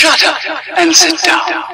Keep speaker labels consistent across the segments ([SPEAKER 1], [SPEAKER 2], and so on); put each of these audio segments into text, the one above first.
[SPEAKER 1] Shut up and sit down.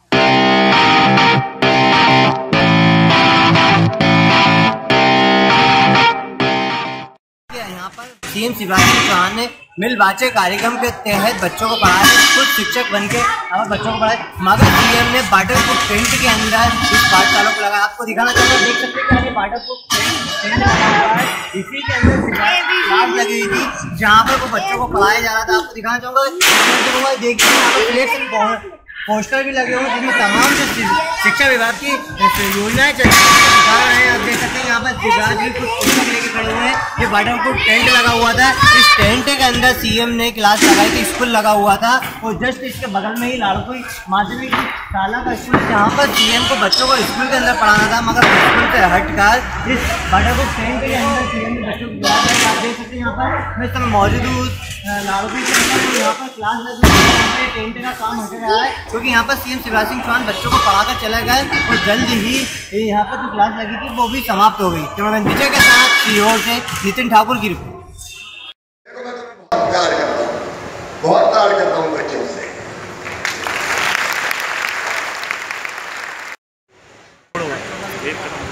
[SPEAKER 2] यहाँ पर CM Shivraj Singh Chauhan ने मिल बाँचे कार्यक्रम के तहत बच्चों को पढ़ाया। खुद शिक्षक बनके अब बच्चों को पढ़ाए, मगर सीएम ने वाटरप्रूफ टेंट के अंदर इस पाठशाला को लगाया। आपको दिखाना चाहूँगा, देख सकते हैं वाटरप्रूफ टेंट लगा हुआ है। इसी के अंदर क्लास लगी हुई थी जहाँ पर वो बच्चों को पढ़ाया जा रहा था। आपको दिखाना चाहूँगा, देखिए पोस्टर भी लगे हुए हैं जिसमें तमाम जो शिक्षा विभाग की योजनाएं चल रही हैं दिखा रहे हैं। आप देख सकते हैं यहाँ पर शिवराज भी कुछ पुस्तक लेके खड़े हुए हैं। ये वाटरप्रूफ टेंट लगा हुआ था, इस टेंट के अंदर सीएम ने क्लास लगाई थी। स्कूल लगा हुआ था और जस्ट इसके बगल में ही लाड़कुई माध्यमिक शाला का स्कूल, जहाँ पर सीएम को बच्चों को स्कूल के अंदर पढ़ाना था, मगर स्कूल से हटकर इस वाटरप्रूफ टेंट के अंदर सीएम ने बच्चों को आप देख सकते हैं। यहाँ पर मैं इस समय मौजूद हूँ लाड़कुई के अंदर, यहाँ पर क्लास लगी टेंट का काम हो रहा है, क्योंकि यहाँ पर सीएम शिवराज सिंह चौहान बच्चों को पढ़ाकर चले गए और जल्द ही यहाँ पर जो क्लास लगी थी वो भी समाप्त हो गई। कैमरामैन विजय के साथ सीहोर से नितिन ठाकुर की रिपोर्ट।
[SPEAKER 3] बहुत प्यार करता हूँ बच्चों से।